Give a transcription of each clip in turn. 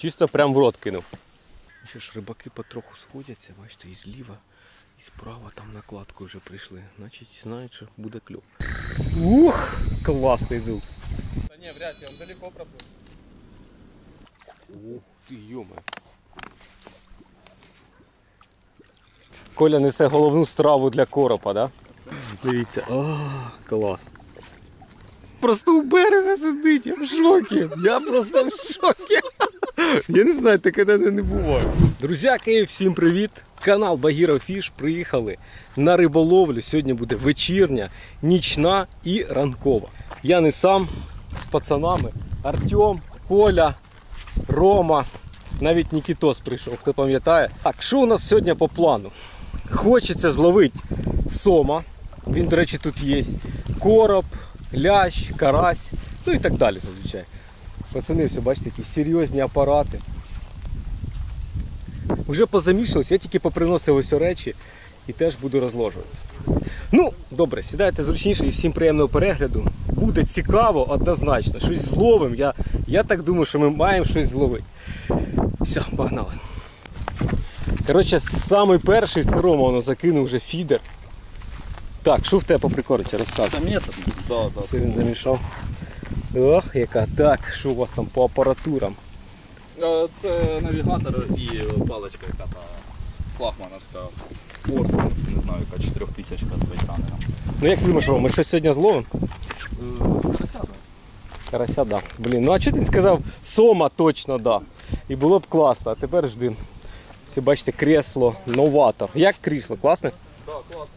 Чисто прям в рот кинув. Ще ж рибаки потроху сходяться, бачите, і зліва, і справа там накладку вже прийшли. Значить знають, що буде кльов. Ух, класний звук. Та ні, вряд ли, він далеко проплив. Ух ти, йома. Коля несе головну страву для коропа, да? Дивіться, клас. Просто у берега сидить, я в шокі. Я просто в шокі. Я не знаю, таке не буває. Друзяки, всім привіт! Канал Багіра Фіш. Приїхали на риболовлю. Сьогодні буде вечірня, нічна і ранкова. Я не сам, з пацанами. Артем, Коля, Рома, навіть Нікітос прийшов, хто пам'ятає. Так, що у нас сьогодні по плану? Хочеться зловити сома, він, до речі, тут є, короб, лящ, карась, ну і так далі, зазвичай. Пацани, все, бачите, такі серйозні апарати. Вже позамішалися, я тільки поприносив ось речі і теж буду розложуватися. Ну, добре, сідайте зручніше і всім приємного перегляду. Буде цікаво, однозначно, щось зловимо. Я так думаю, що ми маємо щось зловити. Все, погнали. Коротше, самий перший це Рома, воно закинув вже фідер. Так, що в тебе по прикорці, розказуй. Це метод? Да. Все він замішав. Ох, яка. Так, що у вас там по апаратурам? Це навігатор і паличка, яка та флагмановська Орс, не знаю, яка 4000 з бейтранером. Ну як думаєш, Рома, ми щось сьогодні зловимо? Карася, так. Карася, да. Блін, ну а чого ти не сказав сома точно, да. І було б класно, а тепер жди. Всі бачите, кресло, новатор. Як крісло, класне? Так, класно.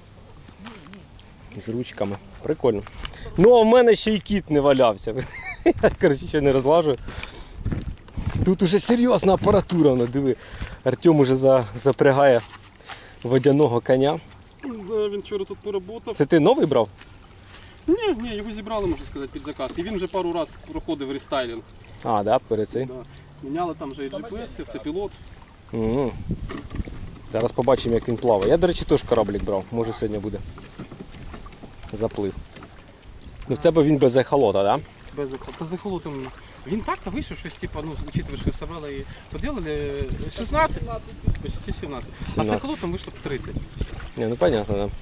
З ручками. Прикольно. Ну а в мене ще й кіт не валявся. Я, коротше, ще не розлажу. Тут уже серйозна апаратура, воно, диви. Артем уже запрягає водяного коня. Да, він вчора тут поработав. Це ти новий брав? Ні, його зібрали, можна сказати, під заказ. І він вже пару разів проходив рестайлінг. А, да, перед цей. Да. Міняли там вже і GPS, і автопілот. Угу. Зараз побачимо, як він плаває. Я, до речі, теж кораблик брав. Може сьогодні буде заплив. Ну в тебе він без ехолота, так? Да? Без ехолота. Та з ехолотом. Він так-то вийшов, щось типу, ну, учитывая, що собрали і поділили 16, почти 17. А з ехолотом вийшло 30. Не, ну понятно, да.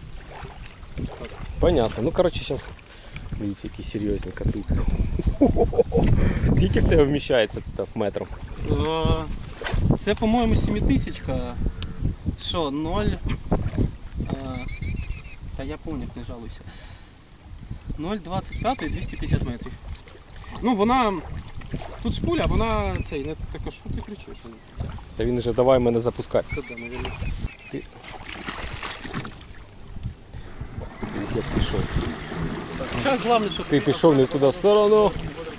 Понятно. Ну, короче, сейчас, видите, які серйозні коти. Скільки в тебе вміщається тут в метром? Це, по-моєму, 7000. Що, 0? Та я помню, не жалуйся. 0,25 і 250 метрів. Ну, вона... Тут шпуля, вона цей, не така, що ти кричиш? Та він вже давай мене запускати. Сюди, мабуть. Ти... Я пішов. Зараз головне, що Ти пішов не в туди сторону.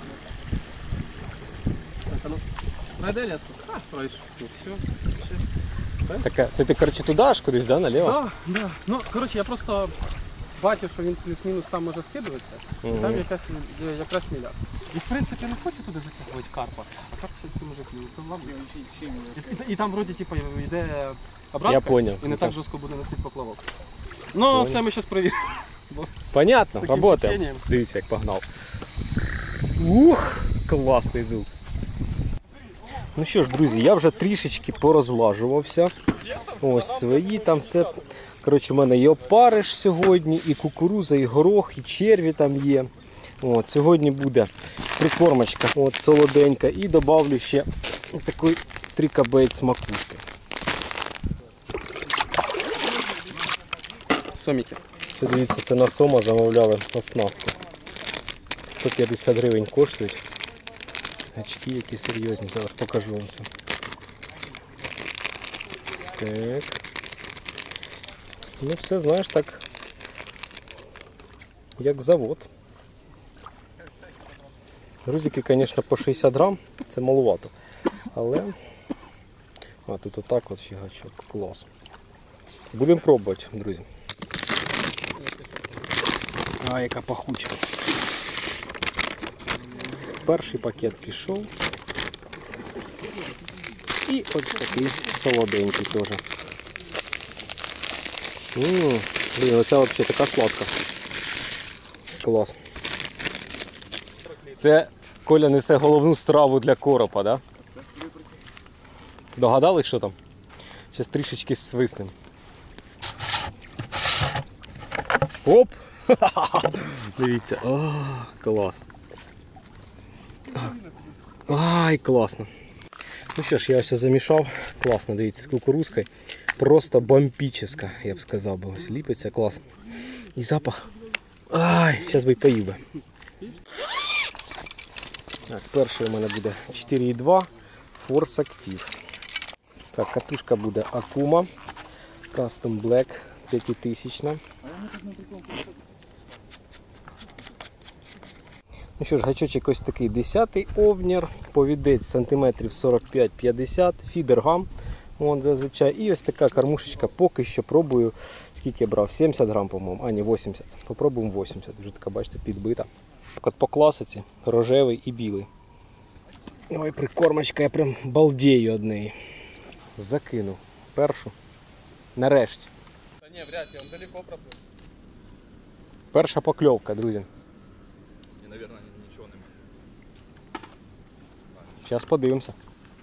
Так, а ну, пройди рядку. Пройшов. Ну, все. Така, це ти, короче, туди аж кудись, да, наліво? Так, да. Ну, коротше, я просто бачив, що він плюс-мінус там може скидуватися. Там якраз міля. І, в принципі, не хочу туди затягувати карпа, а карп все-таки може клювати. І там, вроді, типу, йде обратка, Я понял. і не так жорстко буде носити поплавок. Ну, це ми зараз перевіримо. Понятно, таким работаємо. течением. Дивіться, як погнав. Ух, класний звук. Ну що ж, друзі, я вже трішечки порозлажувався. Ось свої там все. Коротше, у мене і опариш сьогодні, і кукуруза, і горох, і черві там є. От, сьогодні буде прикормочка, от, солоденька. І добавлю ще такий трикабейт з макушки. Соміки. Все, дивіться, це на сома замовляли оснастку. 150 гривень коштують. Гачки які серйозні, зараз покажу вам це. Так. Ну все, знаєш, так, як завод. Грузики, звісно, по 60 грам, це маловато. Але, а тут отак от ще гачок, клас. Будемо пробувати, друзі. А, яка пахуча. Перший пакет пішов. І ось такий солоденький теж. Блін, оця взагалі така сладка. Клас. Це Коля несе головну страву для коропа, да? Догадались, що там? Зараз трішечки свиснем. Оп! Дивіться, клас. Ай, класно. Ну що ж, я ось замішав. Класно, дивіться, з кукурузкою. Просто бомбічна, я б сказав би. Ось ліпиться, клас. І запах. Ай, зараз би й поїв би. Так, перший у мене буде 4,2 Force Active. Так, катушка буде Akuma Custom Black 5000. Ну що ж, гачочок ось такий 10-й овнір, повідець сантиметрів 45-50, фідер-гам, вон зазвичай. І ось така кормушечка, поки що пробую, скільки я брав, 70 грам, по-моєму, а ні, 80. Попробуємо 80, вже така, бачите, підбита. Так от по класиці, рожевий і білий. Ой, прикормочка, я прям балдею од неї. Закинув першу, нарешті. Та ні, вряд ли, він далеко проплив. Перша покльовка, друзі. І, мабуть, нічого немає. Зараз подивимося.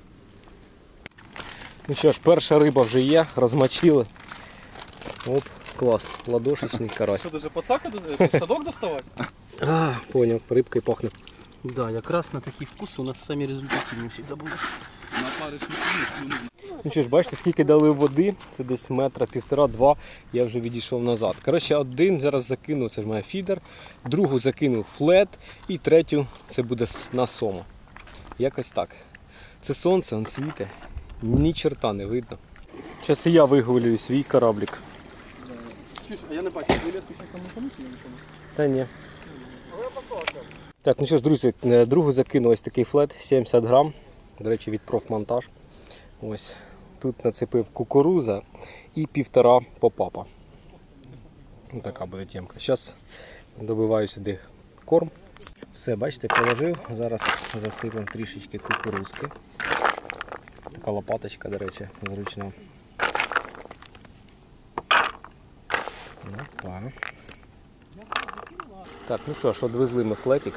Ну що ж, перша риба вже є, розмочили. Оп, клас, ладошечний карась. Що, даже подсака, садок доставати? А, понял, рибкою пахне. Да, якраз на такий вкус у нас самі результативні завжди будуть. На париш не. Ну що ж, бачите, скільки дали води, це десь метра, півтора-два, я вже відійшов назад. Коротше, один зараз закинув, це ж моя фідер, другу закинув флет і третю це буде на сома. Якось так. Це сонце, он світить, ні черта не видно. Зараз і я вигулюю свій кораблик. Чуєш, а я не бачу, вилетку ще там не помітив? Та ні. Так, ну що ж, друзі, другу закинув ось такий флет, 70 грам, до речі, від профмонтаж. Ось, тут нацепив кукуруза і 1,5 попапа. Ось така буде темка. Зараз добиваю сюди корм. Все, бачите, положив. Зараз засипемо трішечки кукурузки. Така лопаточка, до речі, зручна. Опа. Так, ну що ж, відвезли ми флетик.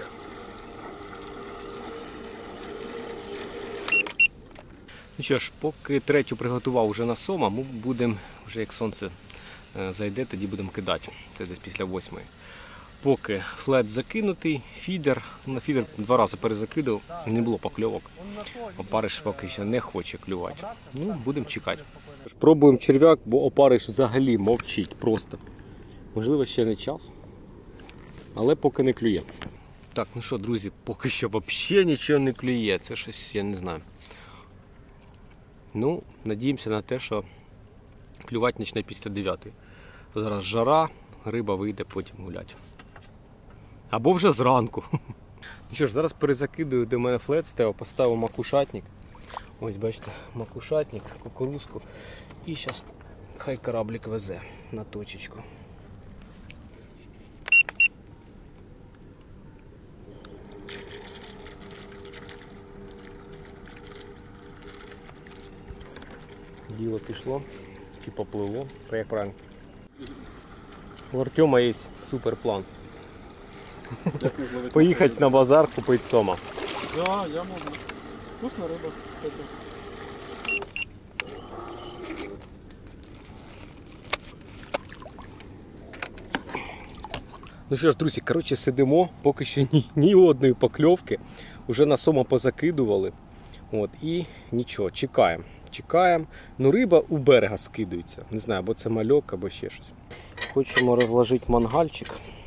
Ну що ж, поки третю приготував вже на сома, ми будемо, вже як сонце зайде, тоді будемо кидати. Це десь після 8. Поки флет закинутий, фідер, на фідер 2 рази перезакидав, не було покльовок. Опариш поки що не хоче клювати. Ну, будемо чекати. Пробуємо черв'як, бо опариш взагалі мовчить просто. Можливо, ще не час, але поки не клює. Так, ну що, друзі, поки що взагалі нічого не клює, це щось, я не знаю. Ну, надіємося на те, що клювати почне після 9. Зараз жара, риба вийде потім гуляти. Або вже зранку. Ну що ж, зараз перезакидую до мене флет, поставив макушатник. Ось, бачите, макушатник, кукурузку. І зараз хай кораблик везе на точечку. Діло пішло, чи попливло, то як правильно. У Артема є супер план. Поїхати на базар, купити сома. Да, я можу. Вкусна риба, кстати. Ну що ж, друзі, коротше, сидимо, поки що ні одної покльовки. Уже на сома позакидували. От, і нічого, чекаємо. Чекаємо. Ну, риба у берега скидується. Не знаю, або це мальок, або ще щось. Хочемо розложити мангальчик.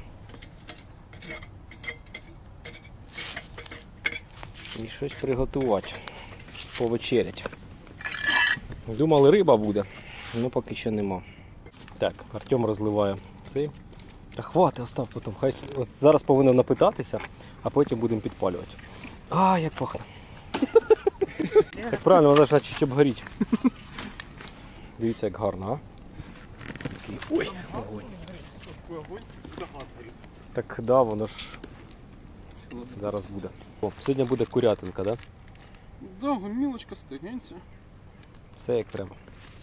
І щось приготувати. Повечерять. Думали, риба буде, але поки що нема. Так, Артем розливає цей. Та хвати, остав потім. Хай от зараз повинен напитатися, а потім будемо підпалювати. А, як пахне. Так правильно, вона ж чуть обгоріть. Дивіться, як гарно, а? Такий, ой, огонь. Так, да, воно ж зараз буде. О, сьогодні буде курятинка, да? Да, гумілочка стегнеться. Все як треба.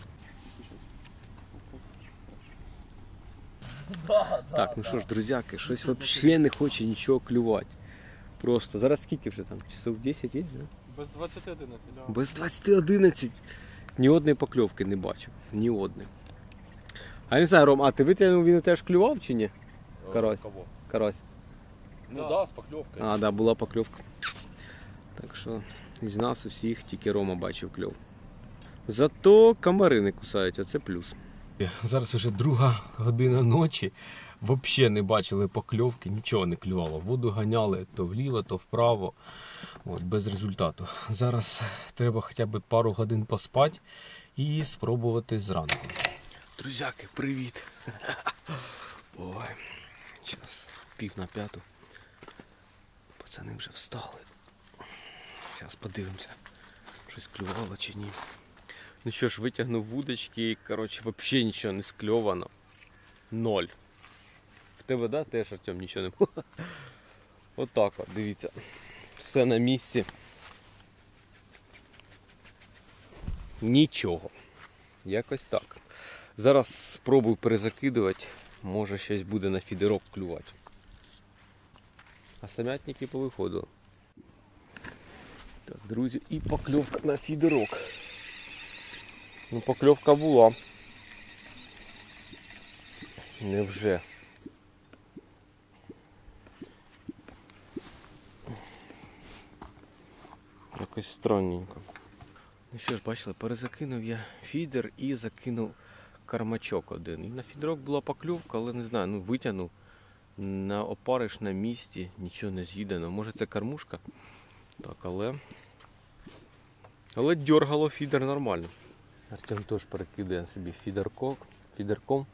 Так, ну що ж, друзяки, щось взагалі не хоче нічого клювати. Просто, зараз скільки вже там? Часов 10 є, да? Без 20-11, да. Без 20-11 ні одної покльовки не бачив. Ні одної. А я не знаю, Ром, а ти витягнув, він теж клював чи ні? Карась. Кого? Карась. Ну да, з покльовкою. А, да, була покльовка. Так що з нас усіх тільки Рома бачив кльов. Зато комари не кусають, а це плюс. Зараз уже 2:00 ночі. Взагалі не бачили покльовки, нічого не клювало. Воду ганяли то вліво, то вправо. От, без результату. Зараз треба хоча б пару годин поспати і спробувати зранку. Друзяки, привіт! Ой, зараз 4:45. Пацани вже встали. Зараз подивимося, щось клювало чи ні. Ну що ж, витягнув вудочки і, коротше, взагалі нічого не скльовано. 0. В тебе, да, теж, Артем, нічого не було? Отак от, дивіться. Все на місці. Нічого. Якось так. Зараз спробую перезакидувати. Може щось буде на фідерок клювати. А самятники повиходили. Так, друзі, і покльовка на фідерок. Ну, покльовка була. Невже? Якось странненько. Ну що ж, бачили, перезакинув я фідер і закинув кармачок один. І на фідерок була покльовка, але не знаю, ну витягнув. На опариш на місці, нічого не з'їдено. Може це кормушка? Так, але дергало фідер нормально. Артем теж перекидає собі фідерком.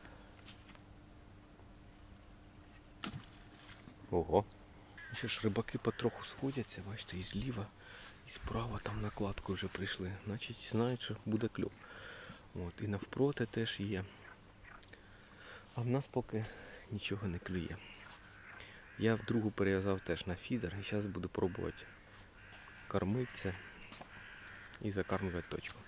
Ого. Що ж, рибаки потроху сходяться, бачите, і зліва, і справа там накладку вже прийшли. Значить, знають, що буде кльов. От, і навпроти теж є. А в нас поки нічого не клює. Я вдругу перев'язав теж на фідер і зараз буду пробувати кормити це і закармлювати точку.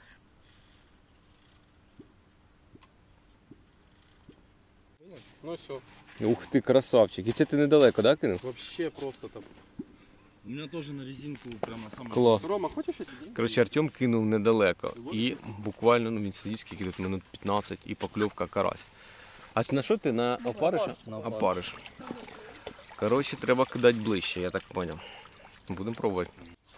Ну все, Ух ти, красавчик. І це ти недалеко, да, кинув? вообще просто там. У мене теж на резинку прямо саме. Клас. Рома, хочеш я тобі? Коротше, Артем кинув недалеко. І буквально, ну він сидів скільки тут, минут 15 і покльовка карась. А на що ти? На опариш? На Опариш. Коротше, треба кидати ближче, я так зрозумів. Будемо пробувати.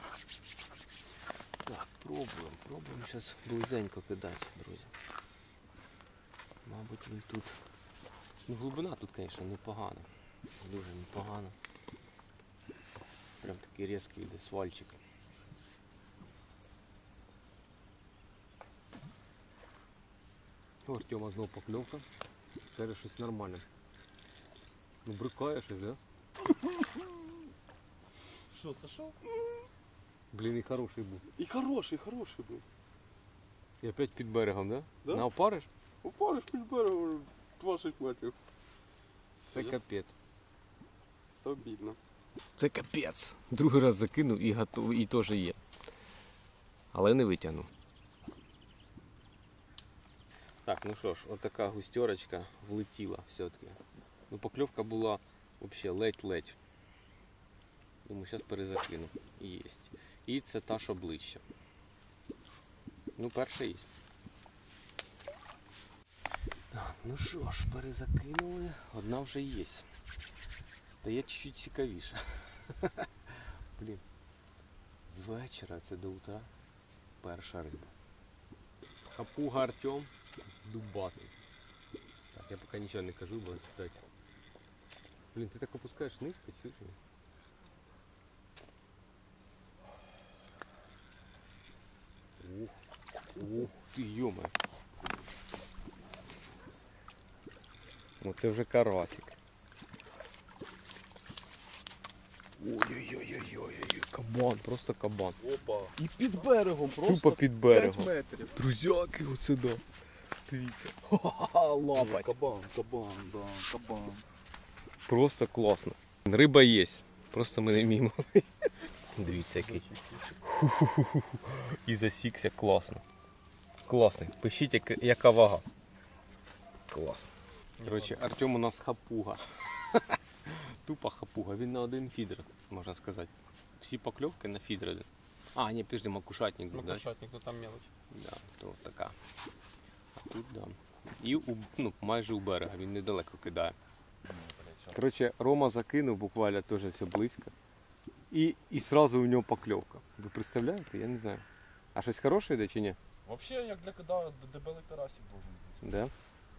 Так, пробуємо зараз близенько кидати, друзі. Мабуть, він тут. Ну, глибина тут, звісно, непогана. Дуже непогана. Прям такий різкий йде свальчик. У Артема знову покльовка. Каже, щось нормальне. Ну, брикає щось, да? Що, Сашо? Блін, і хороший був. І хороший був. І опять під берегом, да? Да. На опариш? Упариш під берегом 20 метрів. Це капець. То бідно. Це капець. Другий раз закинув і готовий, і теж є. Але не витягнув. Так, ну що ж, отака густерочка влетіла все-таки. Ну, покльовка була взагалі ледь-ледь. Думаю, зараз перезакину. Єсть. І це та, що ближче. Ну, перша є. Так, ну що ж, перезакинули. Одна вже є. Стає чуть-чуть цікавіше. Блін. З вечора це до утра перша риба. Хапуга Артем дубасий. Так, я поки нічого не кажу, бо читати. Блін, ти так опускаєш низько, чуєш? Ух ти, йома. Оце вже карасик. Ой-ой-ой-ой-ой, кабан, просто кабан. Опа. І під берегом просто Тупо під 5 берегом. метрів. Друзяки, оце да. Дивіться. Ха-ха-ха, лапать. Кабан, да, кабан. Просто класно. Риба є, просто ми не вміємо. Дивіться який. І засікся класно. Класний. Пишіть, яка вага. Клас. Коротше, Артем у нас хапуга. Тупа хапуга. Він на один фідер, можна сказати. Всі покльовки на фідер один. А, ні, підожди, макушатник був, да? Макушатник, ну там мелочь. Да, то така. А тут, да. І ну, майже у берега, він недалеко кидає. Коротше, Рома закинув буквально теж все близько. І сразу у нього покльовка. Ви представляєте? Я не знаю. А щось хороше йде чи ні? Взагалі, як для кидаю, дебелий карасик должен бути. Да?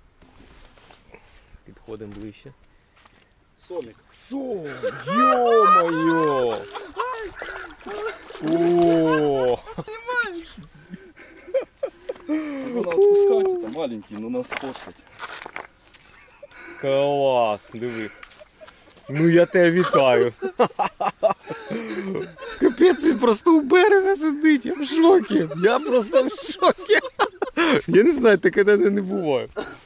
Підходимо ближче. Сомік. Сом! Ё-моё! О! Треба відпускати, там маленький, ну нас хочуть. Клас, диви. Ну я тебе вітаю. Капець, він просто у берега сидить, я в шокі. Я просто в шокі. Я не знаю, таке не буває.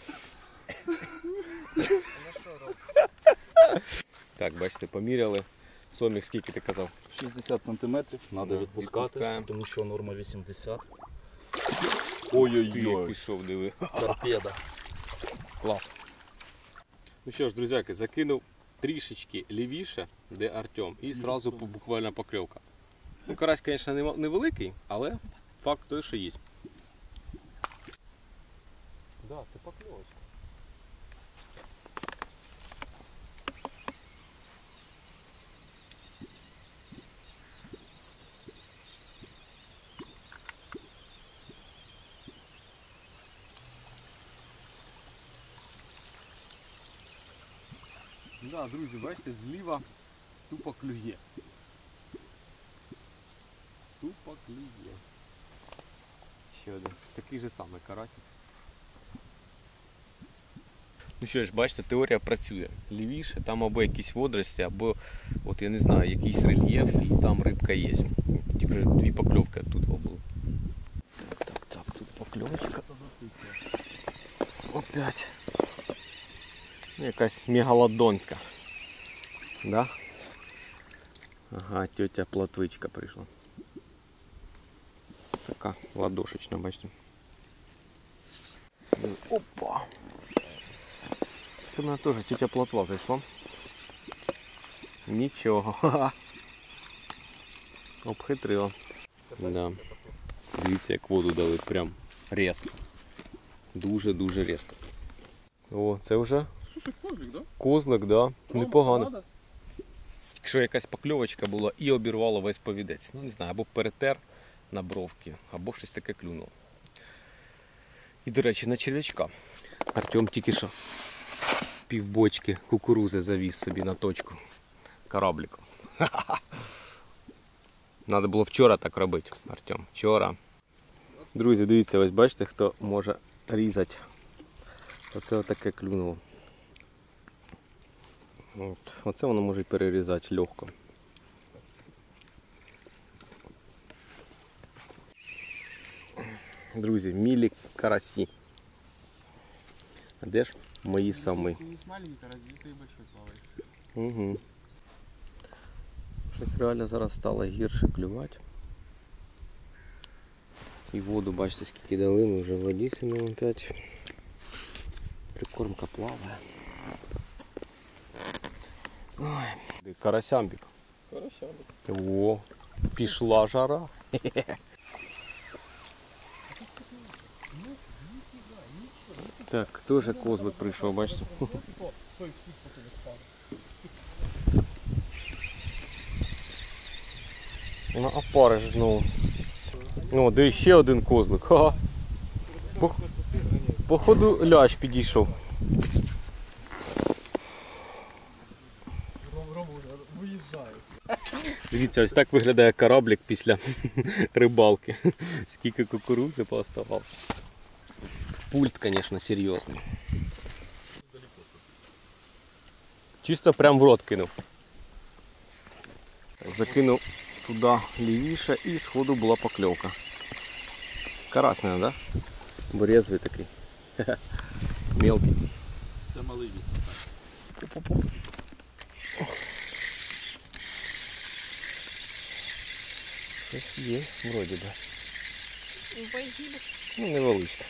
Так, бачите, поміряли. Сомік скільки ти казав? 60 сантиметрів, треба Да, відпускати, відпускаємо. тому що норма 80. Ти Ой-ой-ой, пішов, диви. торпеда. Клас. Ну що ж, друзяки, закинув трішечки лівіше, де Артем, і одразу буквально покльовка. Ну, карась, звісно, невеликий, але факт той, що є. Да, це покльовочка. Да, друзі, бачите, зліва тупо клює. Тупо клює. Ще один. Такий же самий карасик. Ну що ж, бачите, теорія працює. Лівіше, там або якісь водорості, або, от я не знаю, якийсь рельєф і там рибка є. Ті вже дві покльовки тут було. Так, тут покльовочка. Опять. Якась мегалодонська. Да? Ага, тетя плотвичка прийшла. Така ладошечна, бачите. Опа! Це вона теж тетя плотва зайшла. Нічого. Обхитрила. Да. Дивіться, як воду дали прям різко. Дуже-дуже різко. О, це вже Слушай, козлик, да? козлик, да. Непогано. Надо? Якщо якась покльовочка була і обірвало весь повідець. Ну не знаю, або перетер на бровки, або щось таке клюнуло. І, до речі, на черв'ячка. Артем тільки що півбочки кукурузи завіз собі на точку корабликом. Треба було вчора так робити, Артем. Вчора. Друзі, дивіться, ось бачите, хто може різати. Оце отаке клюнуло. Оце воно може перерізати легко. Друзі, мілі карасі. А де ж мої самі? Здесь маленький карась, здесь и большой плавает. Угу. Щось реально зараз стало гірше клювати. І воду, бачите, скільки дали, ми вже в воді сидимо опять. Прикормка плаває. Ой. Карасямбік. Карасямбик. О, пішла жара. Так, теж козлик прийшов, бачите? На опариш знову. О, де ще один козлик. Ха-ха. Походу лящ підійшов. Рома уже виїжджає. Дивіться, ось так виглядає кораблик після рибалки. Скільки кукурузи пооставав. Пульт, звісно, серйозний. Чисто прям в рот кинув. Закинув туди лівіше і сходу була покльовка. Карась, мабуть, да? Бо резвий такий. Мелкий. Це малий від. Щось є, вроді би. Спасибо. Ну, невеличка.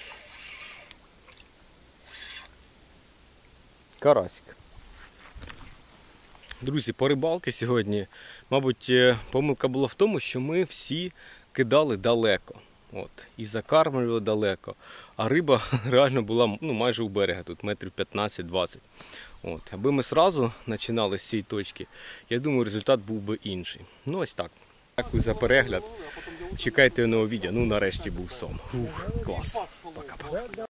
Карасик. Друзі, по рибалки сьогодні, мабуть, помилка була в тому, що ми всі кидали далеко. От, і закармлювали далеко. А риба реально була майже у берега, тут метрів 15-20. От, аби ми одразу починали з цієї точки, я думаю, результат був би інший. Ну ось так. Дякую за перегляд. Чекайте нового відео. Ну нарешті був сом. Клас. Пока-пока.